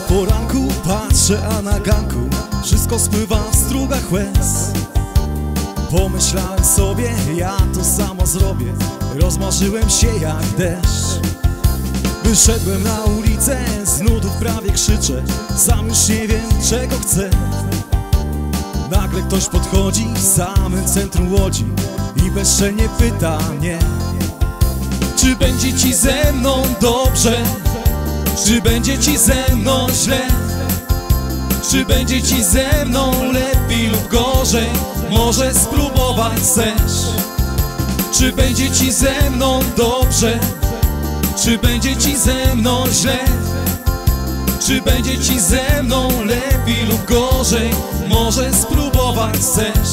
poranku patrzę, a na ganku wszystko spływa w strugach łez. Pomyślałem sobie, ja to samo zrobię. Rozmarzyłem się jak deszcz. Wyszedłem na ulicę, z nudów prawie krzyczę. Sam już nie wiem, czego chcę. Nagle ktoś podchodzi w samym centrum Łodzi i bezczelnie pyta mnie: czy będzie ci ze mną dobrze? Czy będzie ci ze mną źle? Czy będzie ci ze mną lepiej lub gorzej? Może spróbować chcesz? Czy będzie ci ze mną dobrze? Czy będzie ci ze mną źle? Czy będzie ci ze mną lepiej lub gorzej? Może spróbować chcesz?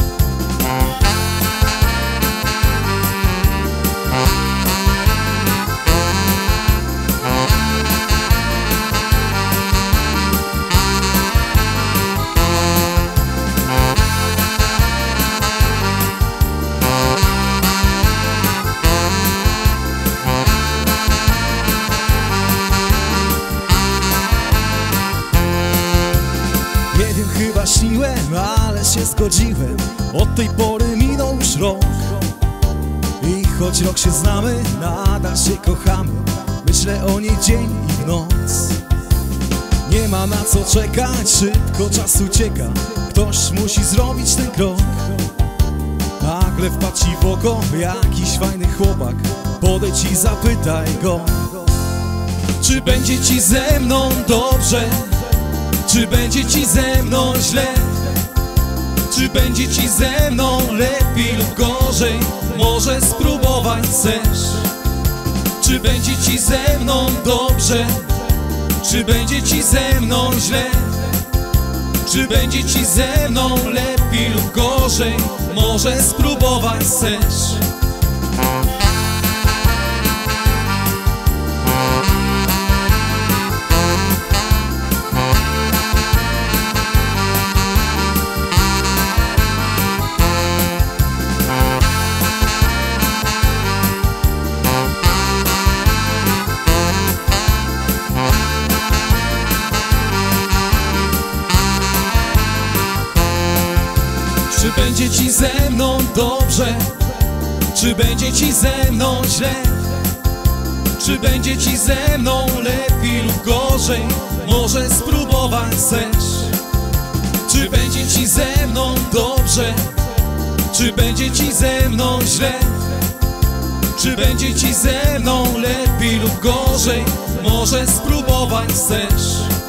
Nie wiem, chyba śniłem, ale się zgodziłem. Od tej pory minął już rok. I choć rok się znamy, nadal się kochamy. Myślę o niej dzień i w noc. Nie ma na co czekać, szybko czas ucieka. Ktoś musi zrobić ten krok. Nagle wpadł ci w oko jakiś fajny chłopak. Podejdź i zapytaj go: czy będzie ci ze mną dobrze? Czy będzie ci ze mną źle? Czy będzie ci ze mną lepiej lub gorzej? Może spróbować chcesz? Czy będzie ci ze mną dobrze? Czy będzie ci ze mną źle? Czy będzie ci ze mną lepiej lub gorzej? Może spróbować chcesz? Czy będzie ci ze mną dobrze? Czy będzie ci ze mną źle? Czy będzie ci ze mną lepiej lub gorzej? Może spróbować chcesz? Czy będzie ci ze mną dobrze? Czy będzie ci ze mną źle? Czy będzie ci ze mną lepiej lub gorzej? Może spróbować chcesz?